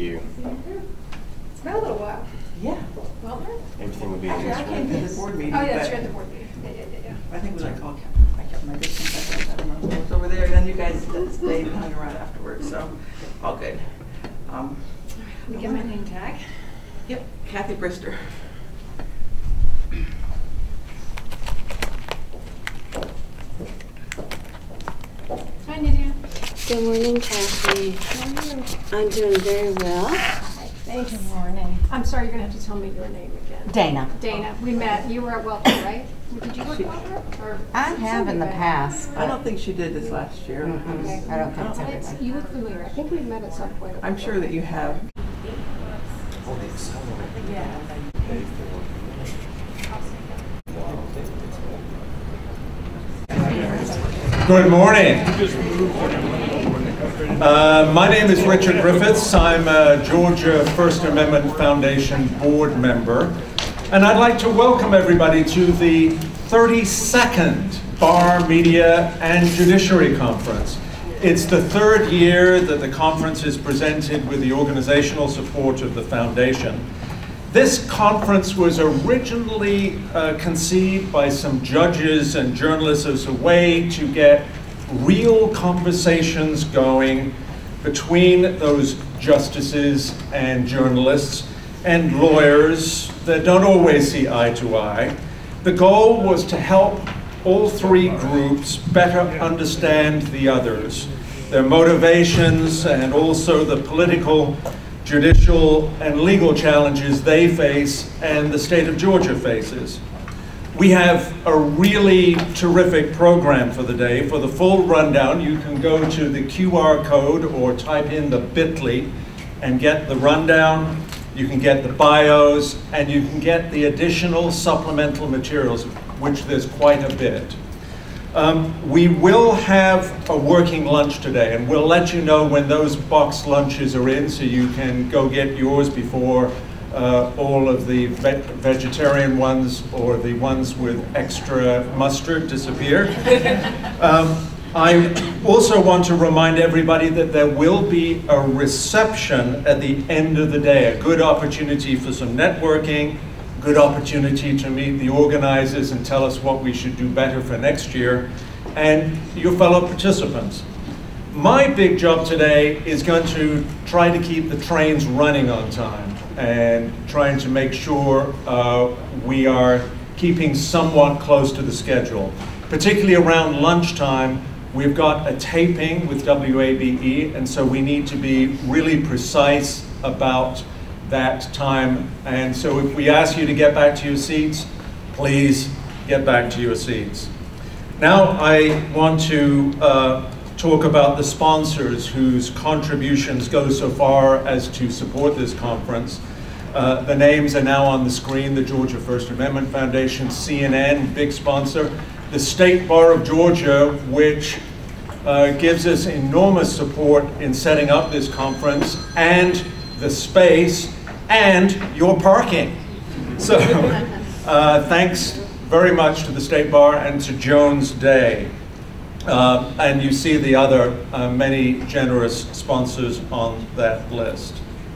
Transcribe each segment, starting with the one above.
you. It's been a little while. Yeah. Well done. Everything will be Actually, I came to the board meeting. Oh, yeah, but you're at the board meeting. Yeah. I think it was like, oh, I kept my distance. I don't know what was over there. And then you guys stayed and hung around afterwards, so all good. Let me get my name tag. Yep, Kathy Brister. Hi, Nydeo. Good morning, Kathy. How are you? I'm doing very well. Thanks. Good morning. I'm sorry, you're going to have to tell me your name again. Dana. Dana. We met. You were at Welcome, right? Did you work at Welcome? Or I have in the past. I don't think she did this last year. Okay. I don't think so. You look familiar. I think we met at some point. I'm sure that you have. Good morning. My name is Richard Griffiths. I'm a Georgia First Amendment Foundation board member. And I'd like to welcome everybody to the 32nd Bar, Media, and Judiciary Conference. It's the third year that the conference is presented with the organizational support of the foundation. This conference was originally conceived by some judges and journalists as a way to get real conversations going between those justices and journalists and lawyers that don't always see eye to eye. The goal was to help all three groups better understand the others, their motivations, and also the political, judicial, and legal challenges they face and the state of Georgia faces. We have a really terrific program for the day. For the full rundown, you can go to the QR code or type in the bit.ly and get the rundown. You can get the bios, and you can get the additional supplemental materials, which there's quite a bit. We will have a working lunch today, and we'll let you know when those boxed lunches are in so you can go get yours before all of the vegetarian ones or the ones with extra mustard disappear. I also want to remind everybody that there will be a reception at the end of the day, a good opportunity for some networking, good opportunity to meet the organizers and tell us what we should do better for next year, and your fellow participants. My big job today is going to try to keep the trains running on time and trying to make sure we are keeping somewhat close to the schedule. Particularly around lunchtime, we've got a taping with WABE, and so we need to be really precise about that time. And so if we ask you to get back to your seats, please get back to your seats. Now I want to talk about the sponsors whose contributions go so far as to support this conference. The names are now on the screen: the Georgia First Amendment Foundation, CNN, big sponsor, the State Bar of Georgia, which gives us enormous support in setting up this conference, and the space, and your parking. So thanks very much to the State Bar and to Jones Day. And you see the other many generous sponsors on that list.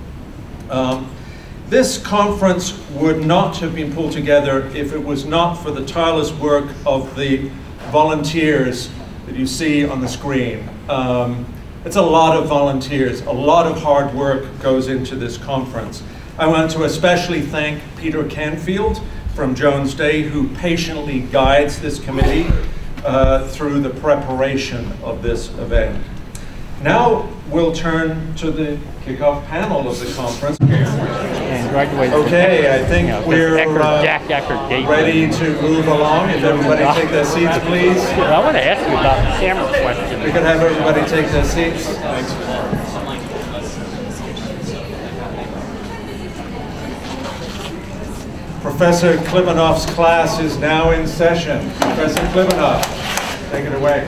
This conference would not have been pulled together if it was not for the tireless work of the volunteers that you see on the screen. It's a lot of volunteers, a lot of hard work goes into this conference. I want to especially thank Peter Canfield from Jones Day, who patiently guides this committee through the preparation of this event. Now we'll turn to the kickoff panel of the conference. Okay, I think we're ready to move along. If everybody take their seats, please. Well, I want to ask you about the camera question. We can have everybody take their seats. Professor Klibanoff's class is now in session. Professor Klibanoff, take it away.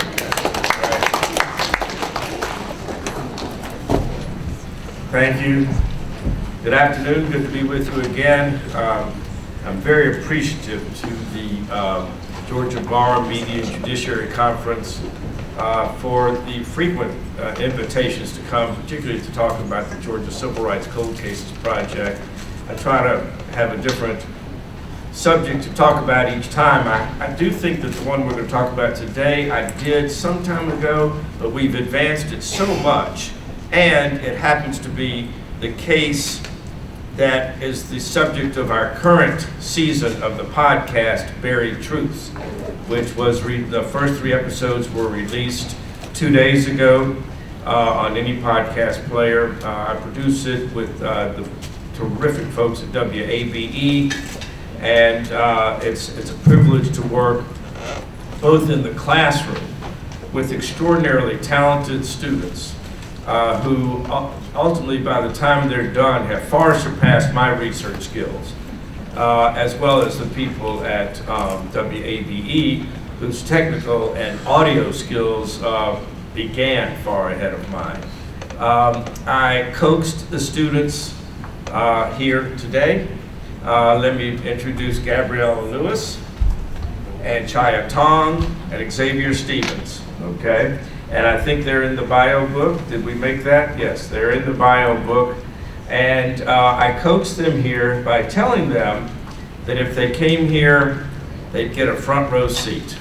Thank you. Good afternoon. Good to be with you again. I'm very appreciative to the Georgia Bar, Media, and Judiciary Conference for the frequent invitations to come, particularly to talk about the Georgia Civil Rights Cold Cases Project. I try to have a different subject to talk about each time. I do think that the one we're going to talk about today, I did some time ago, but we've advanced it so much, and it happens to be the case that is the subject of our current season of the podcast, Buried Truths, which was the first 3 episodes were released 2 days ago on any podcast player. I produced it with the terrific folks at WABE, and it's a privilege to work both in the classroom with extraordinarily talented students who ultimately, by the time they're done, have far surpassed my research skills, as well as the people at WABE, whose technical and audio skills began far ahead of mine. I coaxed the students here today. Let me introduce Gabriella Lewis and Chaya Tong and Xavier Stevens, okay? And I think they're in the bio book. Did we make that? Yes, they're in the bio book. And I coaxed them here by telling them that if they came here, they'd get a front row seat.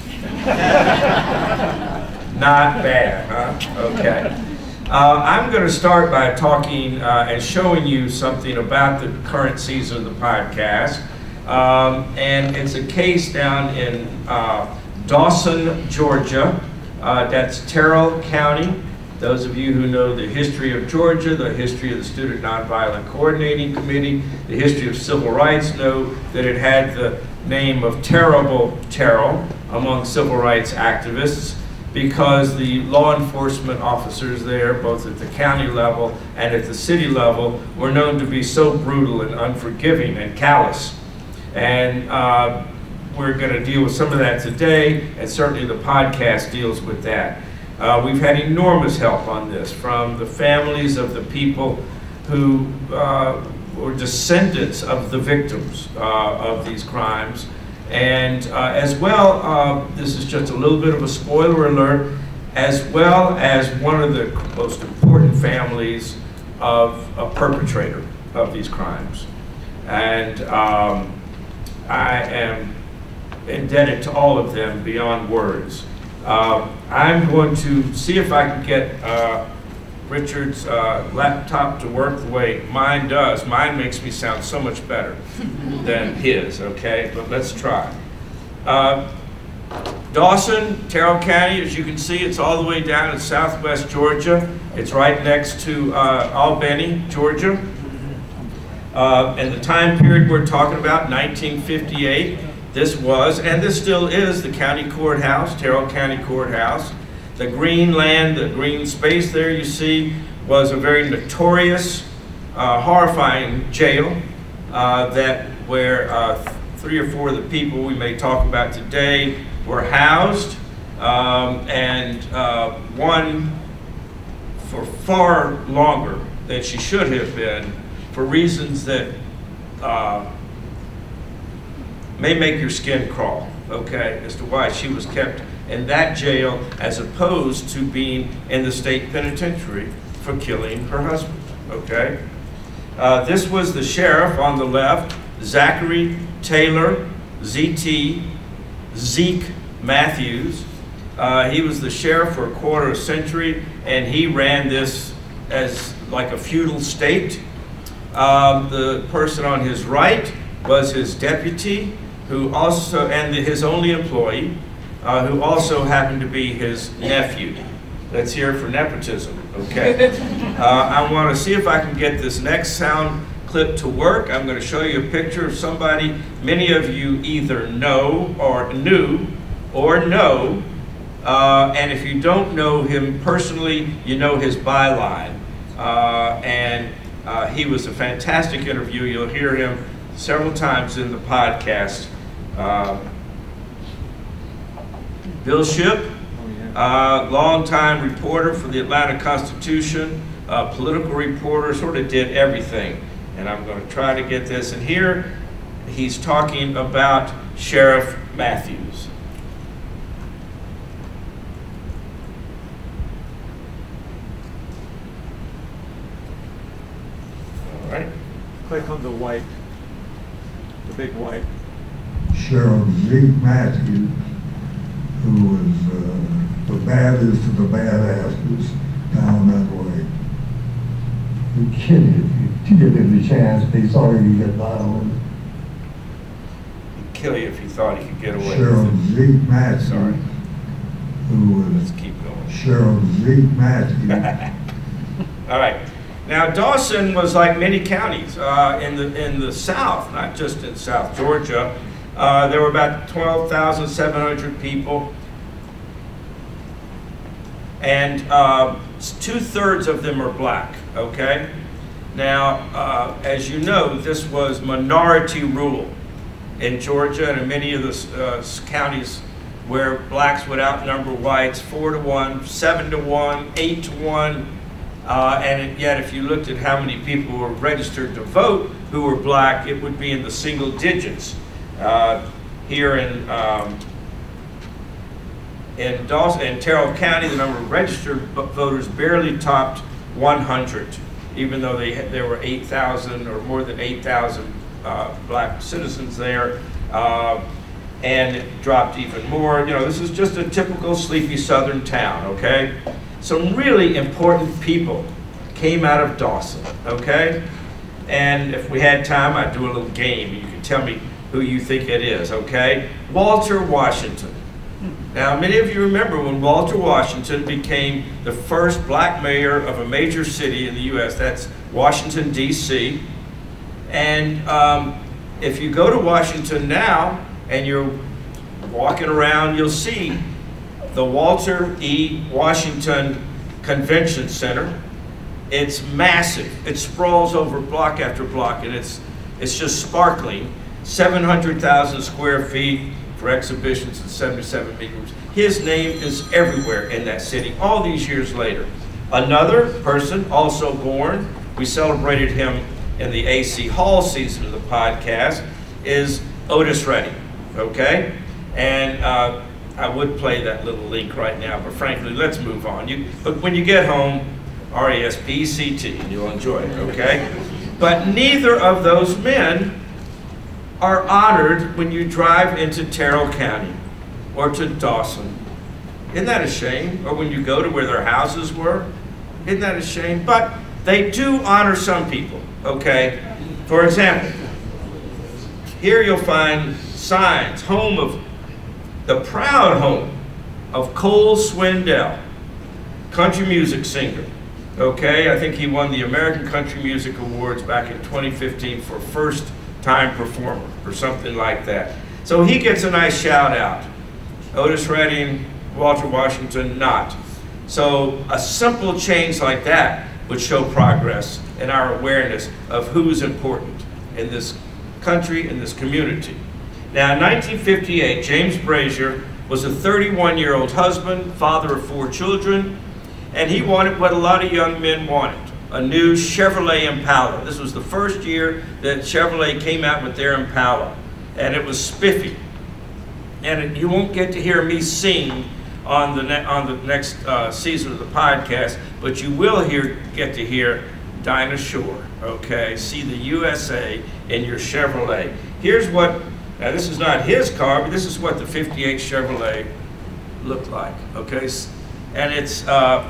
Not bad, huh? Okay. I'm going to start by talking and showing you something about the current season of the podcast. And it's a case down in Dawson, Georgia. That's Terrell County. Those of you who know the history of Georgia, the history of the Student Nonviolent Coordinating Committee, the history of civil rights, know that it had the name of Terrible Terrell among civil rights activists, because the law enforcement officers there, both at the county level and at the city level, were known to be so brutal and unforgiving and callous. And we're going to deal with some of that today, and certainly the podcast deals with that. We've had enormous help on this from the families of the people who were descendants of the victims of these crimes. And as well, this is just a little bit of a spoiler alert, as well as one of the most important families of a perpetrator of these crimes. And I am indebted to all of them beyond words. I'm going to see if I can get Richard's laptop to work the way mine does. Mine makes me sound so much better than his, okay? But let's try. Dawson, Terrell County, as you can see, it's all the way down in southwest Georgia. It's right next to Albany, Georgia. And the time period we're talking about, 1958, this was, and this still is, the county courthouse, Terrell County Courthouse. The green land, the green space there you see, was a very notorious, horrifying jail where 3 or 4 of the people we may talk about today were housed, and one for far longer than she should have been, for reasons that may make your skin crawl, okay, as to why she was kept in that jail as opposed to being in the state penitentiary for killing her husband, okay? This was the sheriff on the left, Zachary Taylor, ZT, Zeke Matthews. He was the sheriff for a quarter century, and he ran this as like a feudal state. The person on his right was his deputy, who also, and his only employee, who also happened to be his nephew. Let's hear it for nepotism, okay? I want to see if I can get this next sound clip to work. I'm going to show you a picture of somebody many of you either know or knew or know, and if you don't know him personally, you know his byline. He was a fantastic interview. You'll hear him several times in the podcast. Bill Shipp, longtime reporter for the Atlanta Constitution, political reporter, sort of did everything. And I'm going to try to get this. And here he's talking about Sheriff Matthews. Click on the white, the big white. Sheriff Zeke Matthews, who was the baddest of the badasses down that way. He'd kill you if you give him the chance, but he thought he could get by with it. He'd kill you if you thought he could get away Sheriff with it. Zeke Matthews, Sorry. who was Let's keep going. Sheriff Zeke Matthews. All right. Now Dawson was like many counties in the South, not just in South Georgia. There were about 12,700 people, and 2/3 of them are black. Okay. Now, as you know, this was minority rule in Georgia and in many of the counties where blacks would outnumber whites 4-to-1, 7-to-1, 8-to-1. And yet, if you looked at how many people were registered to vote who were black, it would be in the single digits. Here in Dawson, in Terrell County, the number of registered voters barely topped 100, even though there were 8,000 or more than 8,000 black citizens there. And it dropped even more. You know, this is just a typical sleepy southern town, okay? Some really important people came out of Dawson, okay? And if we had time, I'd do a little game. You can tell me who you think it is, okay? Walter Washington. Now, many of you remember when Walter Washington became the first black mayor of a major city in the U.S. That's Washington, D.C. And if you go to Washington now and you're walking around, you'll see the Walter E. Washington Convention Center. It's massive. It sprawls over block after block, and it's just sparkling. 700,000 square feet for exhibitions and 77 meeting rooms. His name is everywhere in that city, all these years later. Another person also born, we celebrated him in the AC Hall season of the podcast, is Otis Redding, okay? And I would play that little link right now, but frankly, let's move on. But when you get home, R-E-S-P-E-C-T, and you'll enjoy it, okay? But neither of those men are honored when you drive into Terrell County or to Dawson. Isn't that a shame? Or when you go to where their houses were? Isn't that a shame? But they do honor some people, okay? For example, here you'll find signs, the proud home of Cole Swindell, country music singer. Okay, I think he won the American Country Music Awards back in 2015 for first time performer or something like that. So he gets a nice shout out. Otis Redding, Walter Washington, not. So a simple change like that would show progress in our awareness of who's important in this country, in this community. Now, in 1958, James Brazier was a 31-year-old husband, father of 4 children, and he wanted what a lot of young men wanted, a new Chevrolet Impala. This was the first year that Chevrolet came out with their Impala, and it was spiffy. And you won't get to hear me sing on the next season of the podcast, but you will get to hear Dinah Shore, okay? See the USA in your Chevrolet. Here's what, now this is not his car, but this is what the 58 Chevrolet looked like, okay? And it's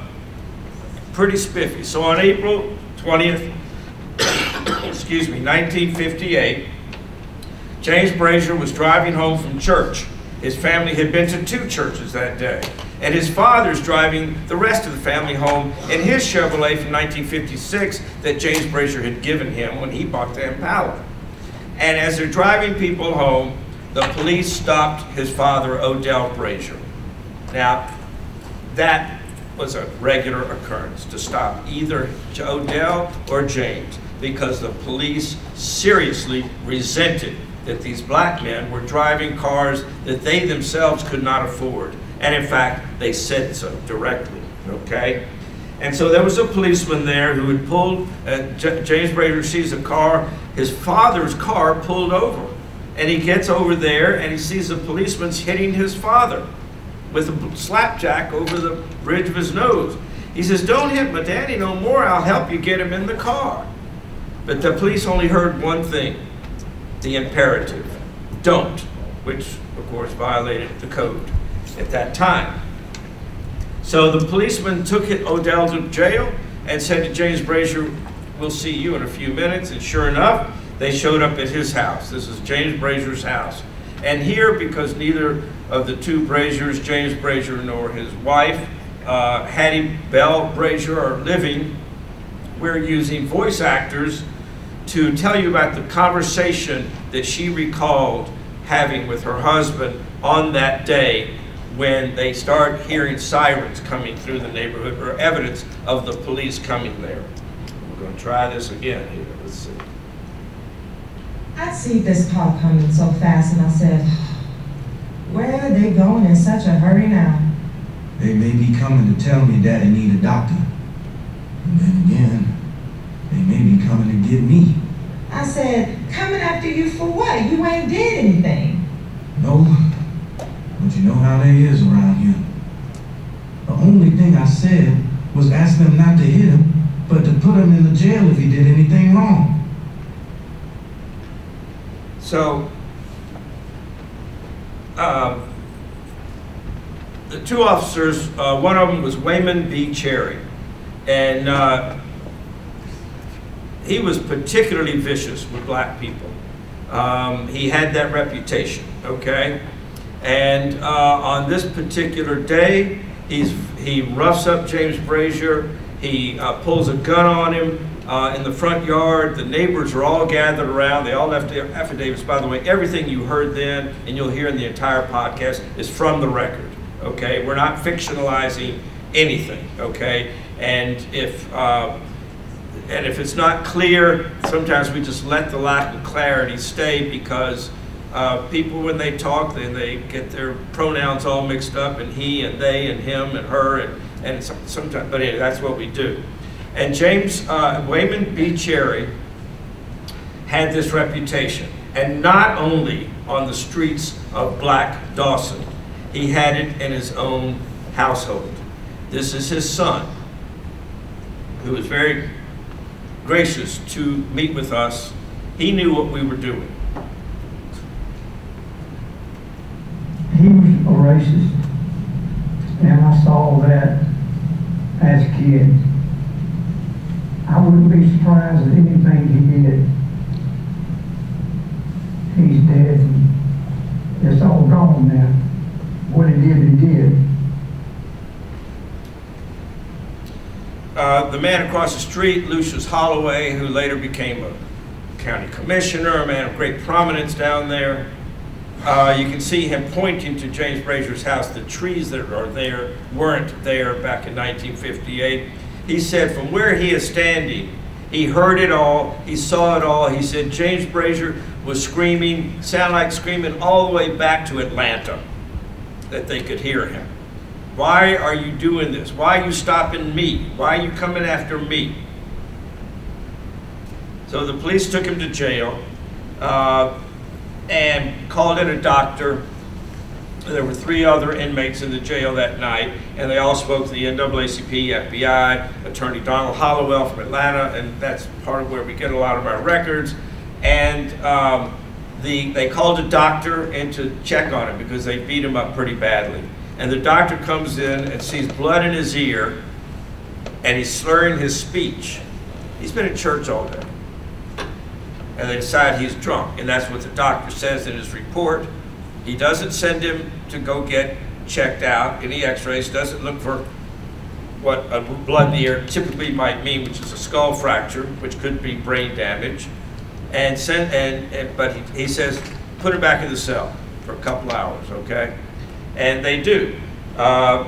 pretty spiffy. So on April 20th, excuse me, 1958, James Brazier was driving home from church. His family had been to 2 churches that day. And his father's driving the rest of the family home in his Chevrolet from 1956 that James Brazier had given him when he bought the Impala. And as they're driving people home, the police stopped his father, Odell Brazier. Now, that was a regular occurrence, to stop either Odell or James, because the police seriously resented that these black men were driving cars that they themselves could not afford. And in fact, they said so directly, okay? And so there was a policeman there who had pulled, James Brazier sees a car, his father's car pulled over. And he gets over there and he sees the policeman's hitting his father with a slapjack over the bridge of his nose. He says, "Don't hit my daddy no more, I'll help you get him in the car." But the police only heard one thing, the imperative, don't, which of course violated the code at that time. So the policeman took Odell to jail and said to James Brazier, we'll see you in a few minutes. And sure enough, they showed up at his house. This is James Brazier's house. And here, because neither of the two Braziers, James Brazier nor his wife, Hattie Bell Brazier, are living, we're using voice actors to tell you about the conversation that she recalled having with her husband on that day when they start hearing sirens coming through the neighborhood, or evidence of the police coming there. We're going to try this again here. Let's see. I see this call coming so fast, and I said, where are they going in such a hurry now? They may be coming to tell me Daddy need a doctor. And then again, they may be coming to get me. I said, coming after you for what? You ain't did anything. No, but you know how they is around here. The only thing I said was ask them not to hit him, but to put him in the jail if he did anything wrong. So, the two officers, one of them was Wayman B. Cherry, and he was particularly vicious with black people. He had that reputation, okay? And on this particular day, he roughs up James Brazier. He pulls a gun on him in the front yard. The neighbors are all gathered around. They all left their affidavits. By the way, everything you heard then and you'll hear in the entire podcast is from the record, okay? We're not fictionalizing anything, okay? And if it's not clear, sometimes we just let the lack of clarity stay, because people, when they talk, then they get their pronouns all mixed up, and he and they and him and her, and sometimes, but anyway, that's what we do. And James Wayman B. Cherry had this reputation, and not only on the streets of Black Dawson, he had it in his own household. This is his son, who was very gracious to meet with us. He knew what we were doing. He was a racist, and I saw that as a kid. I wouldn't be surprised at anything he did. He's dead, and it's all gone now. What he did, he did. The man across the street, Lucius Holloway, who later became a county commissioner, a man of great prominence down there. You can see him pointing to James Brazier's house. The trees that are there weren't there back in 1958. He said from where he is standing, he heard it all, he saw it all. He said James Brazier was screaming, sounded like screaming all the way back to Atlanta, that they could hear him. Why are you doing this? Why are you stopping me? Why are you coming after me? So the police took him to jail and called in a doctor. There were 3 other inmates in the jail that night, and they all spoke to the NAACP, FBI, Attorney Donald Hollowell from Atlanta, and that's part of where we get a lot of our records. And they called a doctor in to check on him because they beat him up pretty badly. And the doctor comes in and sees blood in his ear, and he's slurring his speech. He's been at church all day. And they decide he's drunk, and that's what the doctor says in his report. He doesn't send him to go get checked out, any x-rays, doesn't look for what a blood in the ear typically might mean, which is a skull fracture, which could be brain damage. But he says, put him back in the cell for a couple hours, okay? And they do. The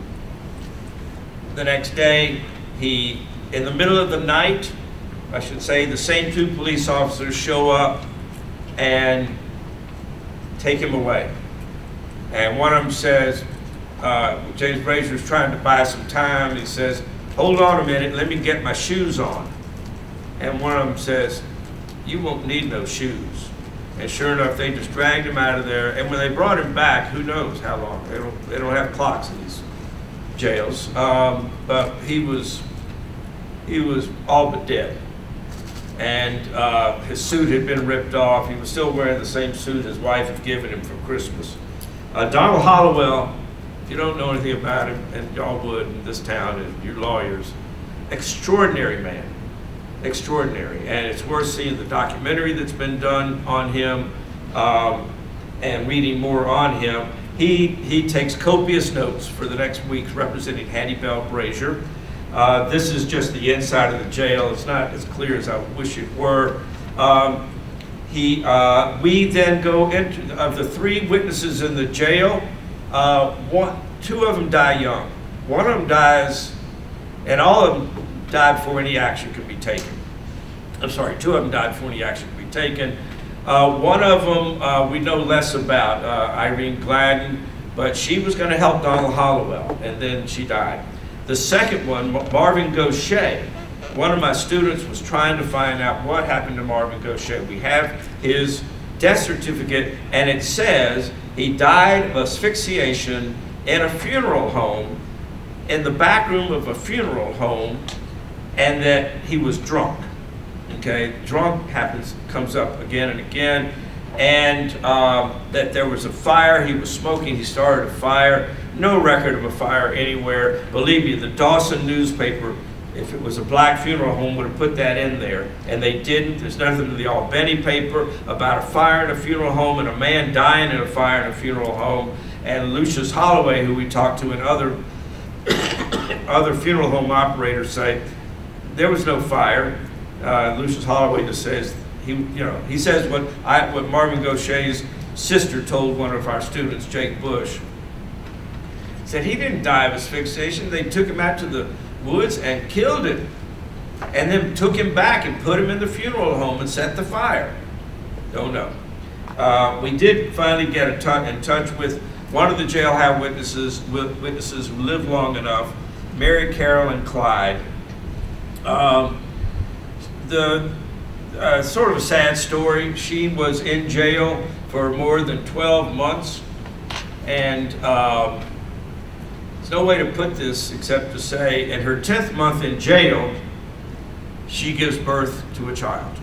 next day, in the middle of the night, I should say, the same 2 police officers show up and take him away. And one of them says, James Brazier's trying to buy some time. He says, hold on a minute, let me get my shoes on. And one of them says, you won't need no shoes. And sure enough, they just dragged him out of there. And when they brought him back, who knows how long? They don't have clocks in these jails. But he was all but dead. and his suit had been ripped off. He was still wearing the same suit his wife had given him for Christmas. Donald Hollowell, if you don't know anything about him, and y'all would in this town, and you're lawyers, extraordinary man, extraordinary. And it's worth seeing the documentary that's been done on him and reading more on him. He takes copious notes for the next week representing Hattie Bell Brazier. This is just the inside of the jail. It's not as clear as I wish it were. We then go into, of the 3 witnesses in the jail, 2 of them die young. One of them dies, and all of them died before any action could be taken. I'm sorry, 2 of them died before any action could be taken. One of them we know less about, Irene Gladden, but she was going to help Donald Hollowell, and then she died. The second one, Marvin Gaucher, one of my students was trying to find out what happened to Marvin Gaucher. We have his death certificate, and it says he died of asphyxiation in a funeral home, in the back room of a funeral home, and that he was drunk. Okay, drunk comes up again and again, and that there was a fire, he was smoking, he started a fire. No record of a fire anywhere. Believe me, the Dawson newspaper, if it was a black funeral home, would have put that in there, and they didn't. There's nothing in the Albany paper about a fire in a funeral home and a man dying in a fire in a funeral home. And Lucius Holloway, who we talked to, and other funeral home operators say there was no fire. Lucius Holloway just says he says what Marvin Gaucher's sister told one of our students, Jake Bush. Said he didn't die of asphyxiation. They took him out to the woods and killed him, and then took him back and put him in the funeral home and set the fire. Don't know. We did finally get in touch with one of the jailhouse witnesses who lived long enough, Mary Carolyn Clyde. Sort of a sad story. She was in jail for more than 12 months, and there's no way to put this except to say, in her 10th month in jail, she gives birth to a child.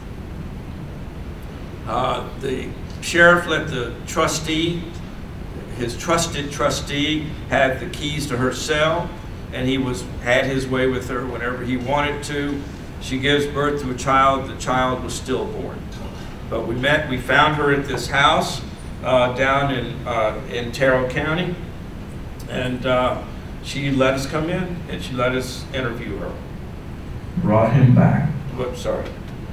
The sheriff let the trustee, his trusted trustee, have the keys to her cell, and he had his way with her whenever he wanted to. She gives birth to a child. The child was stillborn. But we found her at this house down in Terrell County, and she let us come in, and she let us interview her. Brought him back. Whoops, sorry.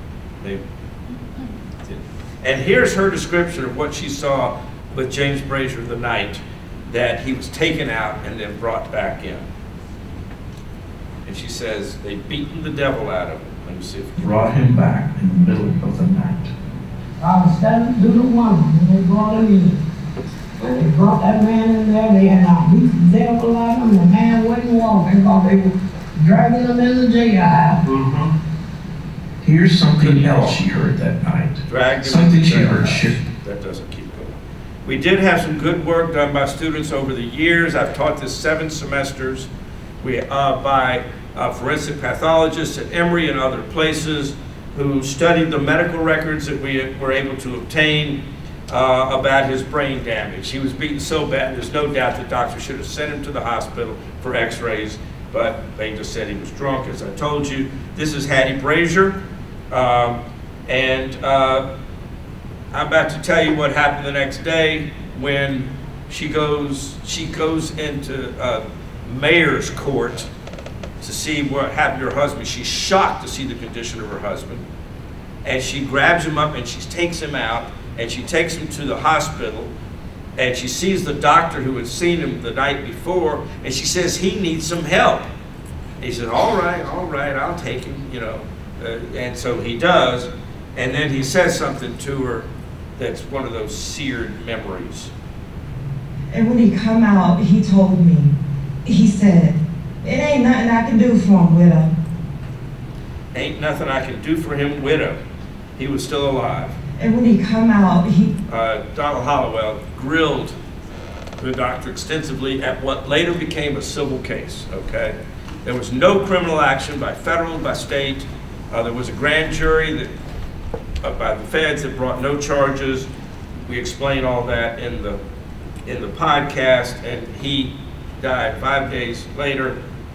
And here's her description of what she saw with James Brazier the night that he was taken out and then brought back in. And she says, they'd beaten the devil out of him. Let me see if brought him back in the middle of the night. I was standing through the window when they brought him in. When they brought that man in there, they had not beat the devil out of him. The man wouldn't walk because they were dragging him in the jailhouse. Here's something else she heard that night. Something she heard. That doesn't keep going. We did have some good work done by students over the years. I've taught this 7 semesters. By forensic pathologists at Emory and other places who studied the medical records that we were able to obtain about his brain damage. He was beaten so bad, there's no doubt the doctor should have sent him to the hospital for x-rays, but they just said he was drunk, as I told you. This is Hattie Brazier, and I'm about to tell you what happened the next day when she goes into mayor's court to see what happened to her husband. She's shocked to see the condition of her husband, and she grabs him up and she takes him out and she takes him to the hospital, and she sees the doctor who had seen him the night before, and she says he needs some help. And he says, all right, I'll take him, and so he does, and then he says something to her that's one of those seared memories. And when he come out, he told me, he said, it ain't nothing I can do for him, widow. Ain't nothing I can do for him, widow. He was still alive. And when he come out, Donald Hollowell grilled the doctor extensively at what later became a civil case, okay? There was no criminal action by federal, by state, There was a grand jury that, by the feds that brought no charges. We explain all that in the podcast, and he died 5 days later.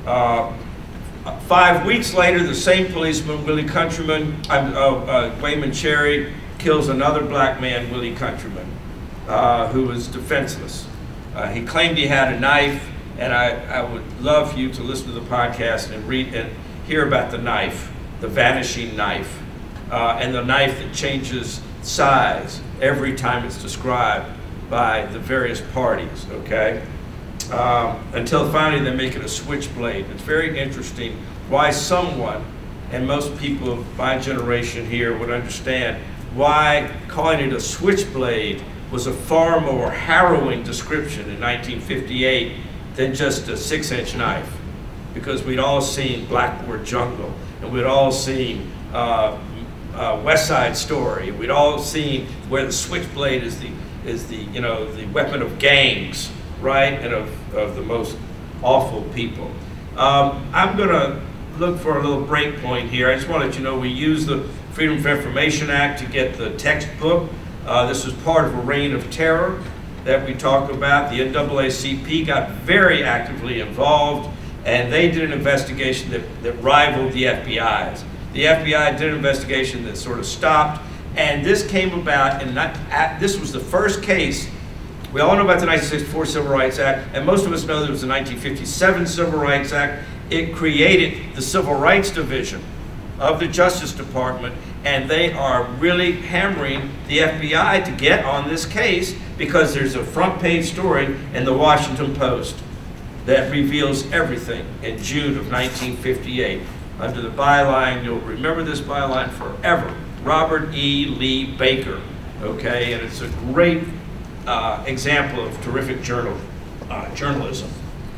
5 weeks later, the same policeman, Willie Countryman, Wayman Cherry, kills another black man, Willie Countryman, who was defenseless. He claimed he had a knife, and I would love for you to listen to the podcast and read and hear about the knife, the vanishing knife, and the knife that changes size every time it's described by the various parties, okay? Until finally they make it a switchblade. It's very interesting why someone, and most people of my generation here would understand, why calling it a switchblade was a far more harrowing description in 1958 than just a 6-inch knife. Because we'd all seen Blackboard Jungle, and we'd all seen West Side Story. We'd all seen where the switchblade is the the weapon of gangs, right, and of the most awful people. I'm going to look for a little break point here. I just want to let you know we use the Freedom of Information Act to get the textbook. This was part of a reign of terror that we talk about. The NAACP got very actively involved, and they did an investigation that rivaled the FBI's. The FBI did an investigation that sort of stopped, and this came about, and this was the first case. We all know about the 1964 Civil Rights Act, and most of us know there was the 1957 Civil Rights Act. It created the Civil Rights Division of the Justice Department, and they are really hammering the FBI to get on this case because there's a front page story in the Washington Post that reveals everything in June of 1958. Under the byline, you'll remember this byline forever, Robert E. Lee Baker, okay? And it's a great example of terrific journalism.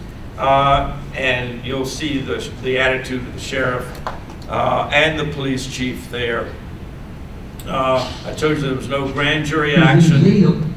And you'll see the attitude of the sheriff and the police chief there. I told you there was no grand jury action.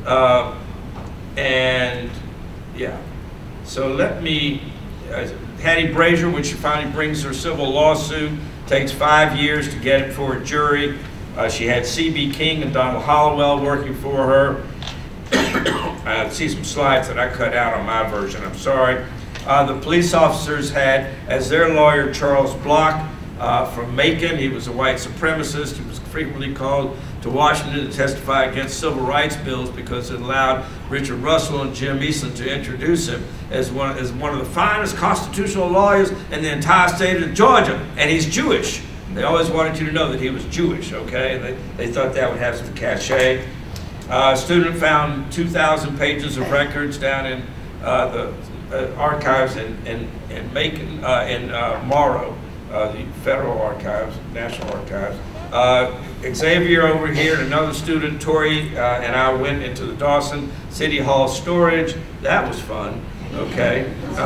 And yeah, so let me, Hattie Brazier, when she finally brings her civil lawsuit, takes 5 years to get it for a jury. She had C.B. King and Donald Hollowell working for her. I see some slides that I cut out on my version, I'm sorry. The police officers had as their lawyer Charles Block from Macon. He was a white supremacist. He was frequently called to Washington to testify against civil rights bills because it allowed Richard Russell and Jim Eastland to introduce him as one of the finest constitutional lawyers in the entire state of Georgia. And he's Jewish. They always wanted you to know that he was Jewish, okay? And they thought that would have some cachet. A student found 2,000 pages of records down in the archives in Macon, in Morrow, the Federal Archives, National Archives. Xavier over here and another student, Tori, and I went into the Dawson City Hall storage. That was fun, okay?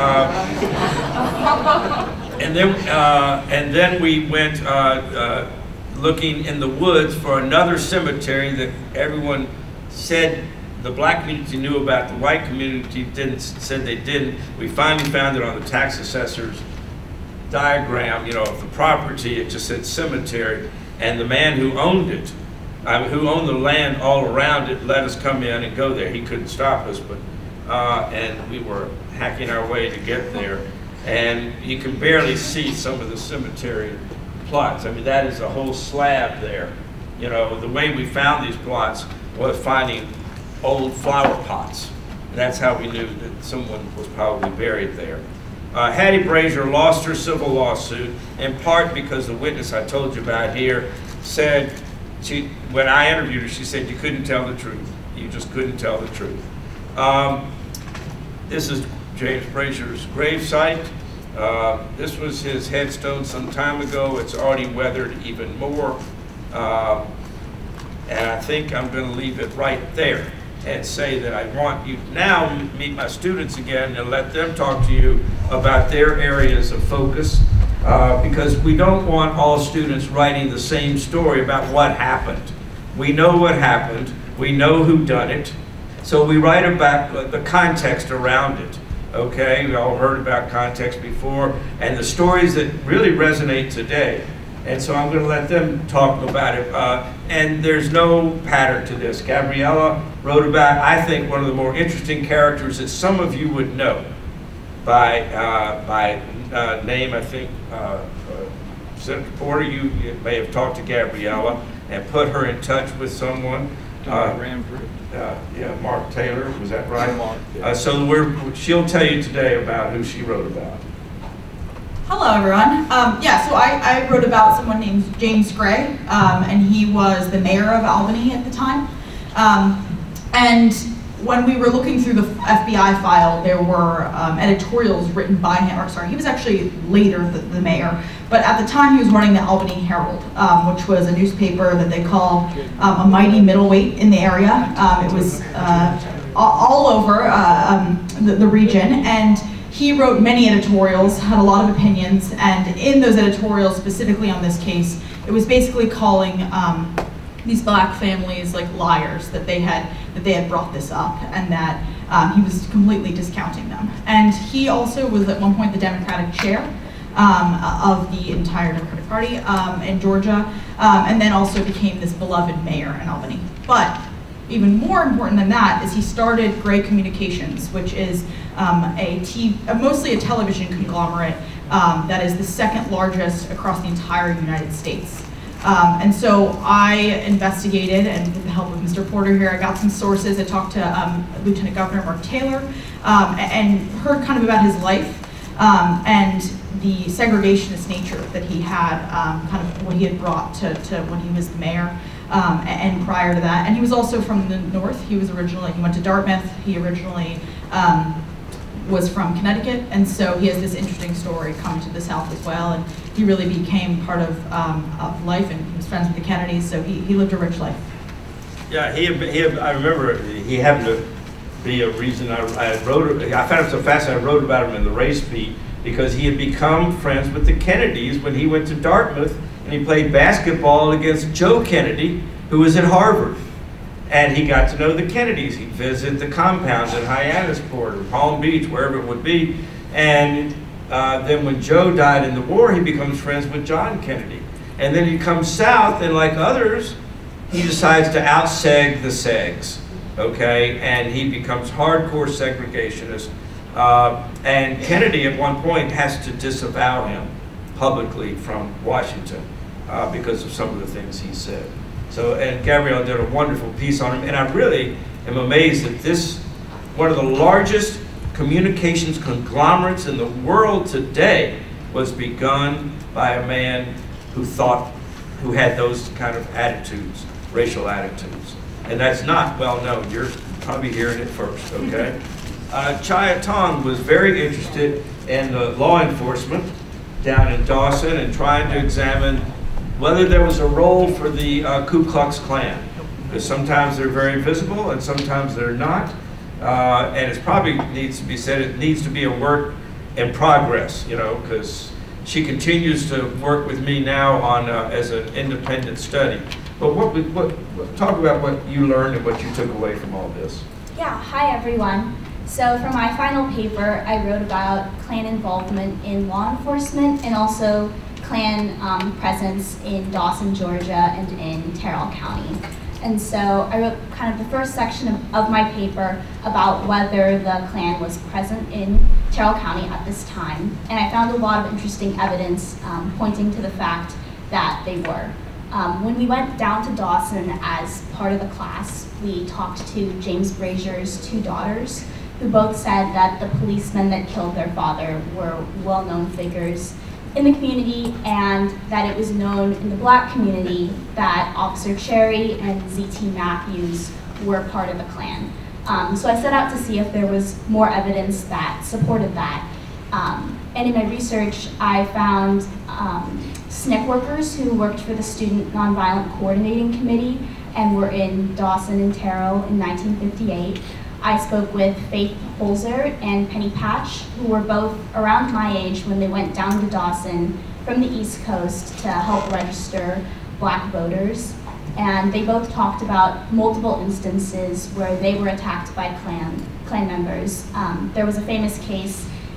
And then we went looking in the woods for another cemetery that everyone said the black community knew about, the white community said they didn't. We finally found it on the tax assessor's diagram, of the property. It just said cemetery, and the man who owned it, who owned the land all around it, let us come in and go there. He couldn't stop us, but and we were hacking our way to get there, and you can barely see some of the cemetery plots. I mean, that is a whole slab there. The way we found these plots was finding old flower pots. And that's how we knew that someone was probably buried there. Hattie Brazier lost her civil lawsuit in part because the witness I told you about here said, when I interviewed her, she said you couldn't tell the truth. You just couldn't tell the truth. This is James Brazier's gravesite. This was his headstone some time ago. It's already weathered even more. And I think I'm going to leave it right there and say that I want you now to meet my students again and let them talk to you about their areas of focus, because we don't want all students writing the same story about what happened. We know what happened. We know who done it. So we write about the context around it. Okay, we all heard about context before, and the stories that really resonate today. And so I'm going to let them talk about it. And there's no pattern to this. Gabriella wrote about, I think, one of the more interesting characters that some of you would know by name. I think Senator Porter, you may have talked to Gabriella and put her in touch with someone. Yeah, Mark Taylor, was that right? So she'll tell you today about who she wrote about. Hello, everyone. So I wrote about someone named James Gray, and he was the mayor of Albany at the time. And when we were looking through the FBI file, there were editorials written by him, or sorry, he was actually later the mayor, but at the time he was running the Albany Herald, which was a newspaper that they called a mighty middleweight in the area. It was all over the region, and he wrote many editorials, had a lot of opinions, and in those editorials, specifically on this case, it was basically calling these black families like liars that they had brought this up, and that he was completely discounting them. And he also was at one point the Democratic chair of the entire Democratic Party in Georgia, and then also became this beloved mayor in Albany. But even more important than that is he started Gray Communications, which is mostly a television conglomerate that is the second largest across the entire United States. And so I investigated, and with the help of Mr. Porter here, I got some sources. I talked to Lieutenant Governor Mark Taylor and heard kind of about his life and the segregationist nature that he had, kind of what he had brought to when he was the mayor. And prior to that, and he was also from the north. He went to Dartmouth. He originally was from Connecticut, and so he has this interesting story coming to the south as well. And he really became part of life, and he was friends with the Kennedys, so he lived a rich life. Yeah, I remember he happened to be a reason I found him so fascinating. I wrote about him in the race beat because he had become friends with the Kennedys when he went to Dartmouth. And he played basketball against Joe Kennedy, who was at Harvard. And he got to know the Kennedys. He'd visit the compounds at Hyannisport or Palm Beach, wherever it would be. And then when Joe died in the war, he becomes friends with John Kennedy. And then he comes south, and like others, he decides to out-seg the segs, okay? And he becomes hardcore segregationist. And Kennedy, at one point, has to disavow him publicly from Washington because of some of the things he said. So, and Gabriella did a wonderful piece on him, and I really am amazed that this, one of the largest communications conglomerates in the world today, was begun by a man who had those kind of attitudes, racial attitudes. And that's not well known. You're probably hearing it first, okay? Chaya Tong was very interested in law enforcement down in Dawson and trying to examine whether there was a role for the Ku Klux Klan. Because sometimes they're very visible and sometimes they're not. And it probably needs to be said, it needs to be a work in progress, you know, because she continues to work with me now on as an independent study. But talk about what you learned and what you took away from all this. Yeah, hi everyone. So for my final paper, I wrote about Klan involvement in law enforcement and also Klan presence in Dawson, Georgia, and in Terrell County. And so I wrote kind of the first section of my paper about whether the Klan was present in Terrell County at this time. And I found a lot of interesting evidence pointing to the fact that they were. When we went down to Dawson as part of the class, we talked to James Brazier's two daughters, who both said that the policemen that killed their father were well-known figures in the community, and that it was known in the black community that Officer Cherry and Z.T. Matthews were part of the Klan. So I set out to see if there was more evidence that supported that. And in my research, I found SNCC workers who worked for the Student Nonviolent Coordinating Committee and were in Dawson and Terrell in 1958. I spoke with Faith Holzer and Penny Patch, who were both around my age when they went down to Dawson from the East Coast to help register black voters. And they both talked about multiple instances where they were attacked by Klan members. There was a famous case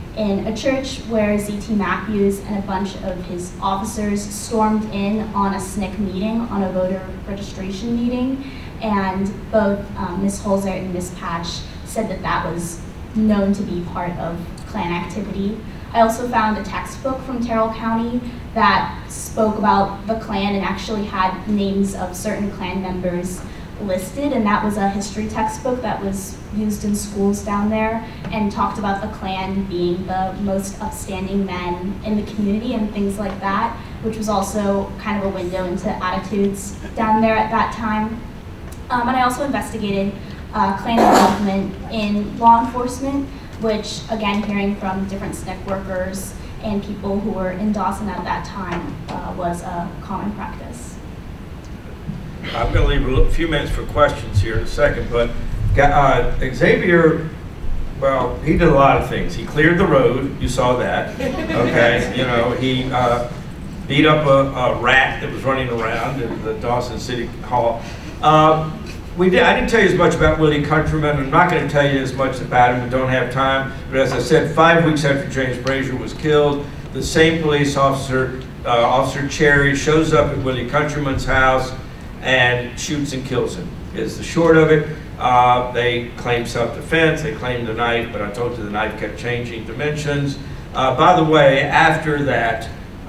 in a church where Z.T. Matthews and a bunch of his officers stormed in on a SNCC meeting, on a voter registration meeting, and both Ms. Holzer and Ms. Patch said that that was known to be part of Klan activity. I also found a textbook from Terrell County that spoke about the Klan and actually had names of certain Klan members listed, and that was a history textbook that was used in schools down there and talked about the Klan being the most upstanding men in the community and things like that, which was also kind of a window into attitudes down there at that time. And I also investigated Klan involvement in law enforcement, which, again, hearing from different SNCC workers and people who were in Dawson at that time was a common practice. I'm going to leave a few minutes for questions here in a second, but Xavier, well, he did a lot of things. He cleared the road, you saw that, okay? You know, he beat up a rat that was running around in the Dawson City Hall. I didn't tell you as much about Willie Countryman. I'm not going to tell you as much about him. We don't have time. But as I said, 5 weeks after James Brazier was killed, the same police officer, Officer Cherry, shows up at Willie Countryman's house and shoots and kills him, is the short of it. They claim self-defense, they claim the knife, but I told you the knife kept changing dimensions. By the way, after that,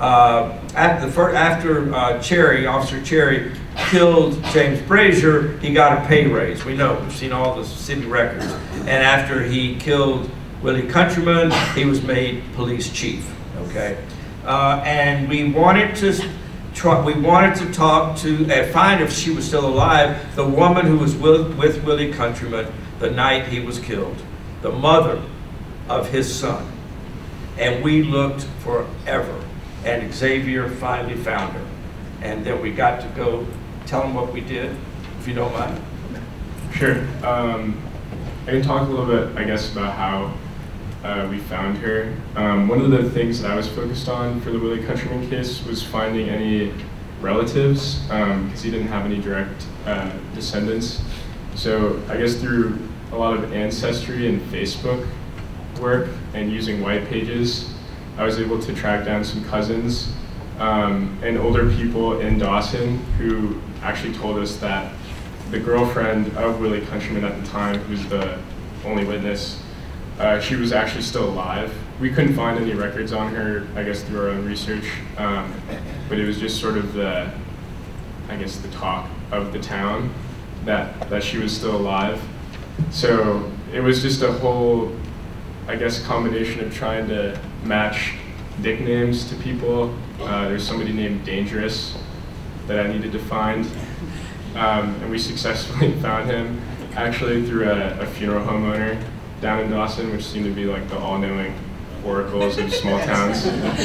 after Officer Cherry killed James Brazier, he got a pay raise. We know, we've seen all the city records. And after he killed Willie Countryman, he was made police chief, okay? And we wanted to talk to, find if she was still alive, the woman who was with Willie Countryman the night he was killed, the mother of his son. And we looked forever, and Xavier finally found her. And then we got to go tell him what we did, if you don't mind. Sure. I can talk a little bit, I guess, about how we found her. One of the things that I was focused on for the Willie Countryman case was finding any relatives, because he didn't have any direct descendants. So I guess through a lot of ancestry and Facebook work and using white pages, I was able to track down some cousins and older people in Dawson who actually told us that the girlfriend of Willie Countryman at the time, who's the only witness, she was actually still alive. We couldn't find any records on her, I guess, through our own research, but it was just sort of the, I guess, the talk of the town that she was still alive. So it was just a whole, I guess, combination of trying to match nicknames to people. There's somebody named Dangerous that I needed to find, and we successfully found him, actually through a funeral home owner down in Dawson, which seemed to be like the all-knowing oracles of small towns.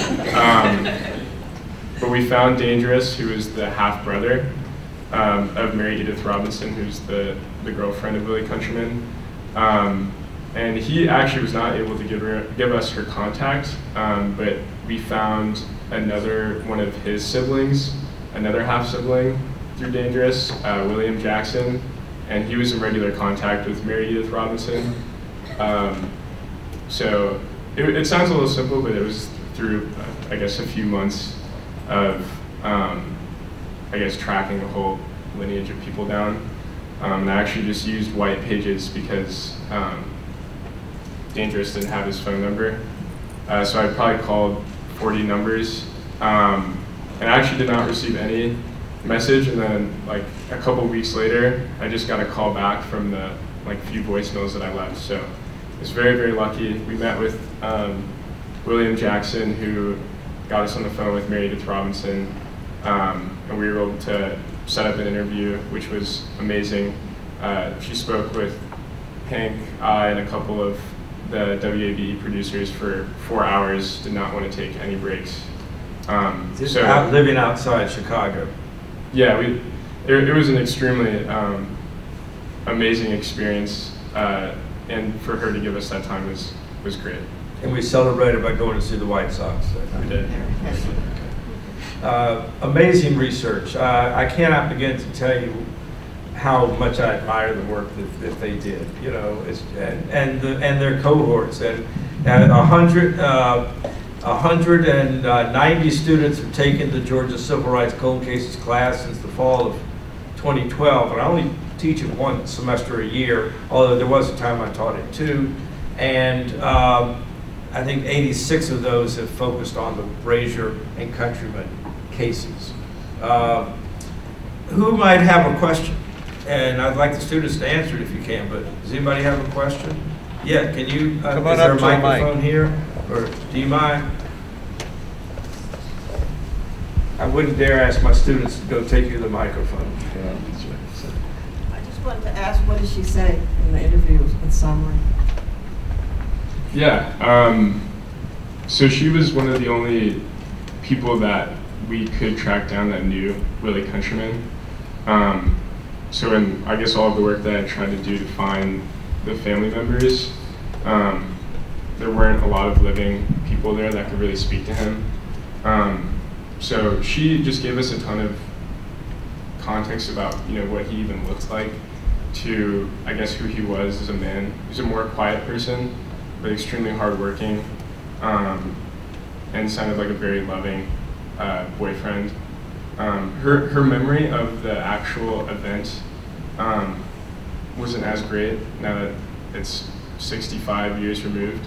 But we found Dangerous, who is the half-brother of Mary Edith Robinson, who's the girlfriend of Willie Countryman. And he actually was not able to give us her contact, but we found another one of his siblings, another half-sibling through Dangerous, William Jackson, and he was in regular contact with Mary Edith Robinson. So it sounds a little simple, but it was through, I guess, a few months of, I guess, tracking the whole lineage of people down. And I actually just used white pages because Dangerous didn't have his phone number. So I probably called 40 numbers. And I actually did not receive any message, and then like a couple weeks later, I just got a call back from the few voicemails that I left. So I was very, very lucky. We met with William Jackson, who got us on the phone with Mary Edith Robinson, and we were able to set up an interview, which was amazing. She spoke with Hank, I, and a couple of the WABE producers for 4 hours, did not want to take any breaks. So living outside Chicago. Yeah, it was an extremely amazing experience, and for her to give us that time was great. And we celebrated by going to see the White Sox. We did. Amazing research. I cannot begin to tell you how much I admire the work that they did. You know, and their cohorts. And And 190 students have taken the Georgia Civil Rights Cold Cases class since the fall of 2012, and I only teach it one semester a year, although there was a time I taught it two. And I think 86 of those have focused on the Brazier and Countryman cases. Who might have a question? And I'd like the students to answer it if you can, but does anybody have a question? Yeah, can you, Come is on there up a to the microphone mic. here? Or do you mind? I wouldn't dare ask my students to go take you the microphone. I just wanted to ask, what did she say in the interview in summary? Yeah, so she was one of the only people that we could track down that knew Willie Countryman. So in, I guess, all of the work that I tried to do to find the family members, there weren't a lot of living people there that could really speak to him. So she just gave us a ton of context about, what he even looked like, to, I guess, who he was as a man. He was a more quiet person, but extremely hardworking, and sounded like a very loving boyfriend. Her memory of the actual event wasn't as great now that it's 65 years removed.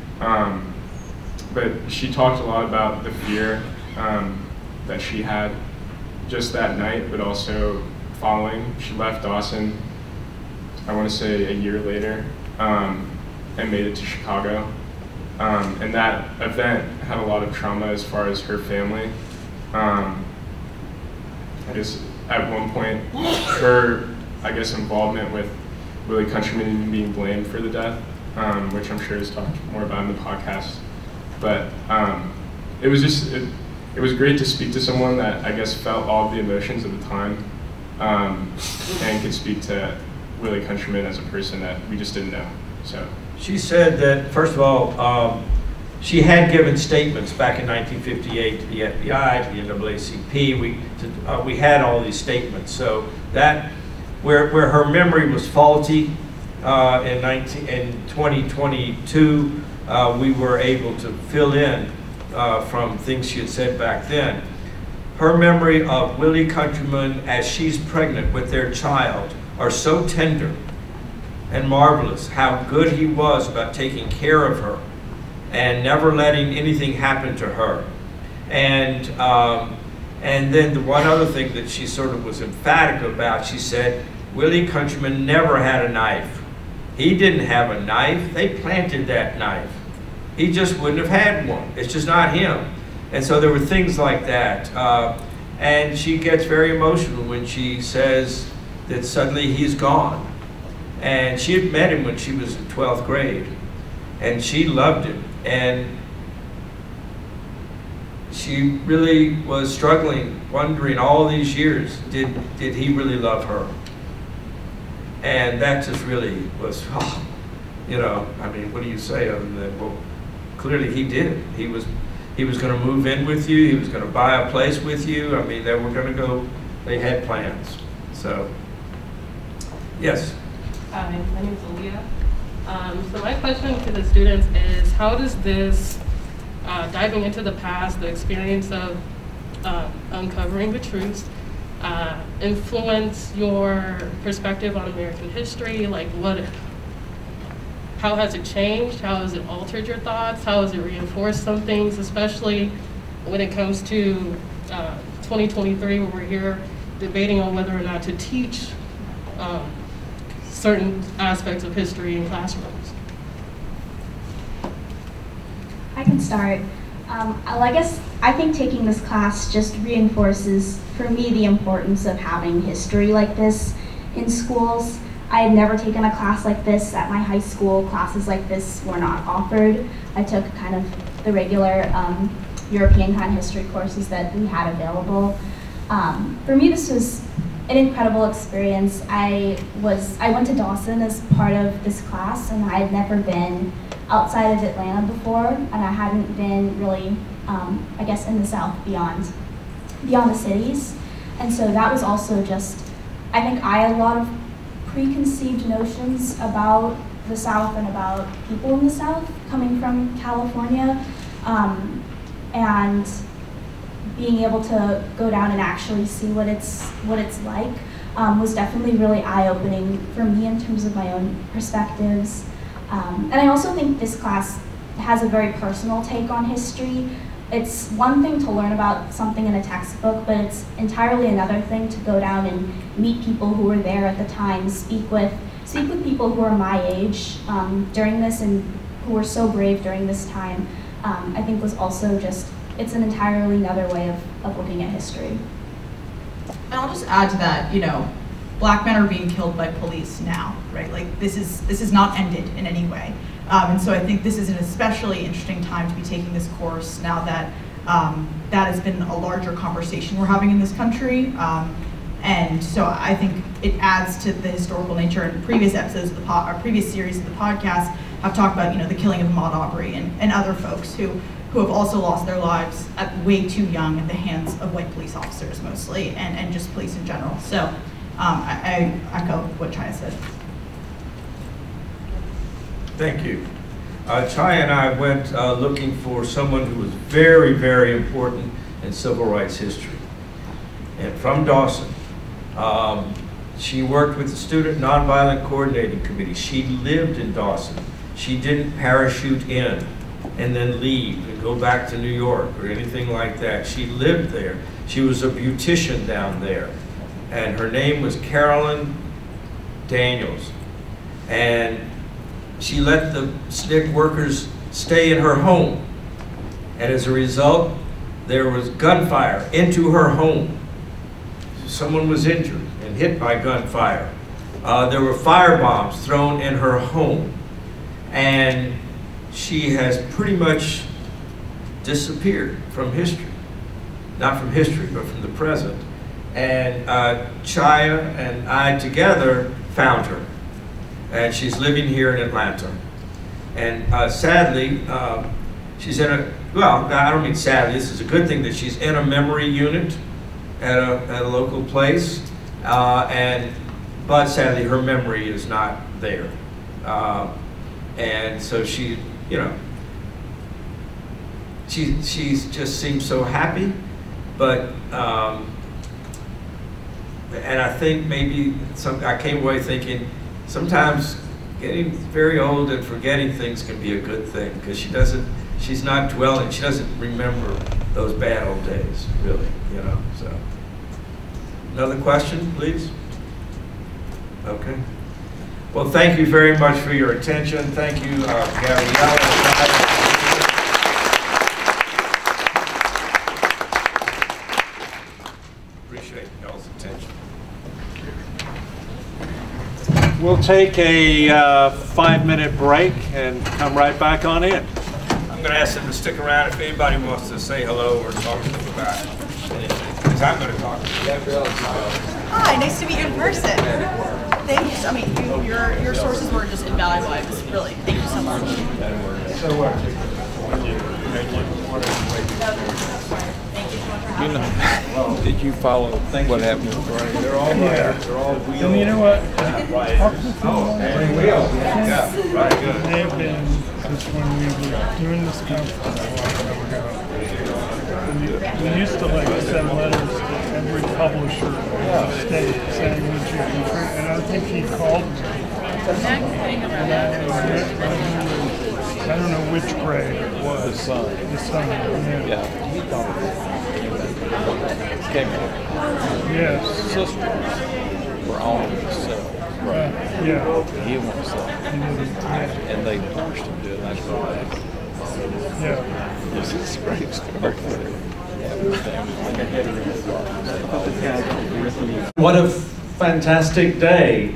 But she talked a lot about the fear that she had just that night, but also following. She left Dawson, I want to say a year later, and made it to Chicago. And that event had a lot of trauma as far as her family. I guess at one point, her, involvement with Willie Countryman being blamed for the death, which I'm sure is talked more about in the podcast. But it was great to speak to someone that I guess felt all of the emotions of the time, and could speak to Willie Countryman as a person that we just didn't know. So she said that, first of all, she had given statements back in 1958 to the FBI, to the NAACP. We had all these statements. So that, where her memory was faulty in 2022, we were able to fill in from things she had said back then. Her memory of Willie Countryman as she's pregnant with their child are so tender and marvelous, how good he was about taking care of her and never letting anything happen to her. And then the one other thing that she sort of was emphatic about, she said, Willie Countryman never had a knife. He didn't have a knife, they planted that knife. He just wouldn't have had one. It's just not him. And so there were things like that. And she gets very emotional when she says that suddenly he's gone. And she had met him when she was in 12th grade. And she loved him. And she really was struggling, wondering all these years, did he really love her? And that just really was, what do you say other than that? Well, clearly he did. He was going to move in with you. He was going to buy a place with you. I mean, they were going to go, they had plans. So, yes. Hi, my name is Aaliyah. So my question to the students is, how does this diving into the past, the experience of uncovering the truth, influence your perspective on American history? Like, how has it changed? How has it altered your thoughts? How has it reinforced some things, especially when it comes to 2023, where we're here debating on whether or not to teach certain aspects of history in classrooms? I can start. I think taking this class just reinforces, for me, the importance of having history like this in schools. I had never taken a class like this at my high school. Classes like this were not offered. I took kind of the regular European kind of history courses that we had available. For me, this was an incredible experience. I went to Dawson as part of this class, and I had never been outside of Atlanta before, and I hadn't been really, in the South beyond the cities. And so that was also just, I think I had a lot of preconceived notions about the South and about people in the South. coming from California, and being able to go down and actually see what it's like was definitely really eye-opening for me in terms of my own perspectives. And I also think this class has a very personal take on history. It's one thing to learn about something in a textbook, but it's entirely another thing to go down and meet people who were there at the time, speak with people who are my age during this and who were so brave during this time. I think was also just, it's an entirely another way of looking at history. And I'll just add to that, you know, Black men are being killed by police now, right? Like this is not ended in any way. And so I think this is an especially interesting time to be taking this course now that that has been a larger conversation we're having in this country. And so I think it adds to the historical nature. In previous episodes of the previous series of the podcast have talked about, you know, the killing of Ahmaud Arbery and other folks who have also lost their lives at way too young at the hands of white police officers mostly, and just police in general. So I echo what Chaya said. Thank you. Chaya and I went looking for someone who was very, very important in civil rights history. And from Dawson, she worked with the Student Nonviolent Coordinating Committee. She lived in Dawson. She didn't parachute in and then leave and go back to New York or anything like that. She lived there. She was a beautician down there. And her name was Carolyn Daniels. And she let the SNCC workers stay in her home. And as a result, there was gunfire into her home. Someone was injured and hit by gunfire. There were firebombs thrown in her home. And she has pretty much disappeared from history. Not from history, but from the present. And Chaya and I together found her. And she's living here in Atlanta. And sadly, she's in a, well, I don't mean sadly, this is a good thing that she's in a memory unit at a local place. But sadly, her memory is not there. And so she, you know, she just seems so happy, but, and I think maybe I came away thinking, sometimes getting very old and forgetting things can be a good thing, because she's not dwelling, she doesn't remember those bad old days, really, you know, so. Another question, please? Okay. Well, thank you very much for your attention. Thank you, Gabriella. We'll take a 5-minute break and come right back on in. I'm going to ask them to stick around if anybody wants to say hello or talk to them about anything, because I'm going to talk to Gabriella. Hi, nice to meet you in person. Thank you. I mean, your sources were just invaluable. I was really, thank you so much. You know, did you follow what happened with Bryan? They're all there. They're all wheels. And you know what? Wheels. Yeah, right, good. They've been, since when we were doing this conference a long time ago, we used to like send letters to every publisher in the state saying, would you contribute? And I think he called me. I don't know which grade it was. The son. The son, Yeah, he probably came in. Yes. Sisters were on themselves. Right. Yeah. He won't sell. And they forced him to do it. That's right. Yeah. This is a great story. What a fantastic day.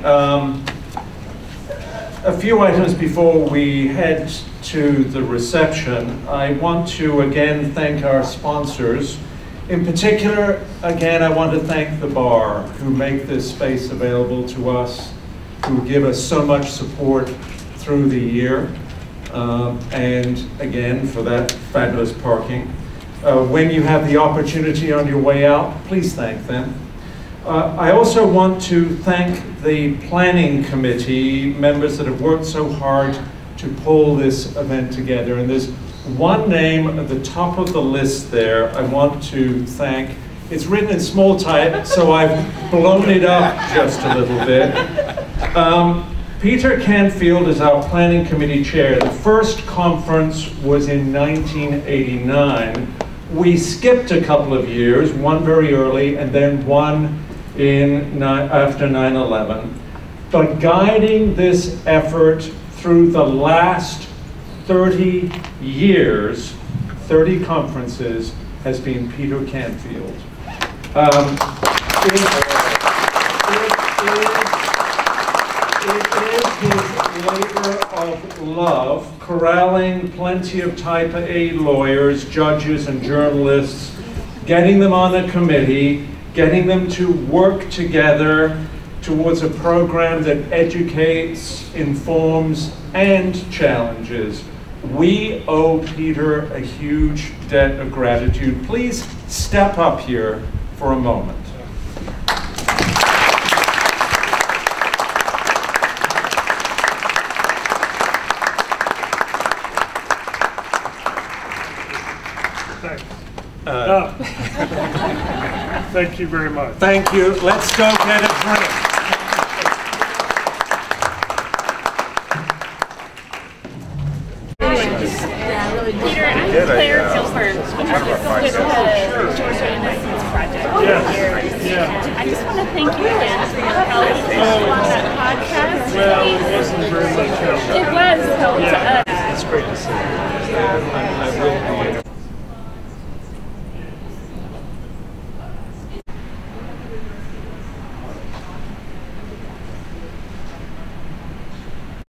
A few items before we head to the reception. I want to again thank our sponsors. In particular, again, I want to thank the bar who make this space available to us, who give us so much support through the year, and again, for that fabulous parking. When you have the opportunity on your way out, please thank them. I also want to thank the planning committee members that have worked so hard to pull this event together. And there's one name at the top of the list there I want to thank. It's written in small type, so I've blown it up just a little bit. Peter Canfield is our planning committee chair. The first conference was in 1989. We skipped a couple of years, one very early and then one after 9/11. But guiding this effort through the last 30 years, 30 conferences, has been Peter Canfield. It is his labor of love, corralling plenty of type A lawyers, judges, and journalists, getting them on a committee, getting them to work together towards a program that educates, informs, and challenges. We owe Peter a huge debt of gratitude. Please step up here for a moment. Thank you very much. Thank you. Let's go get a drink. Peter, I'm Claire Gilbert with the Georgia Innocence Project. Yeah. I just want to thank you again for your help on that podcast. Well, it wasn't very much help. It was help to us. It's great to see you. I will be